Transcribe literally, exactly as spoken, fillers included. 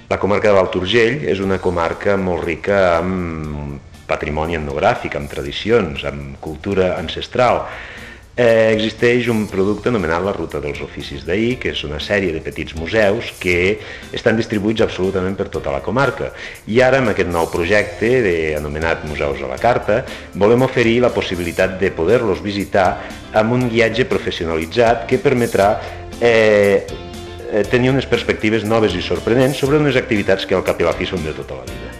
La comarca de l'Alt Urgell és una comarca molt rica en patrimoni etnogràfic, amb tradicions, amb cultura ancestral. Eh, existeix un producte anomenat la Ruta dels Oficis d'Ahir, que és una sèrie de petits museus que estan distribuïts absolutament per tota la comarca. I ara, amb aquest nou projecte de, anomenat Museus a la Carta, volem oferir la possibilitat de poder-los visitar amb un guiatge professionalitzat que permetrà eh, tenir unes perspectives noves i sorprenents sobre unes activitats que al cap i a la fi són de tota la vida.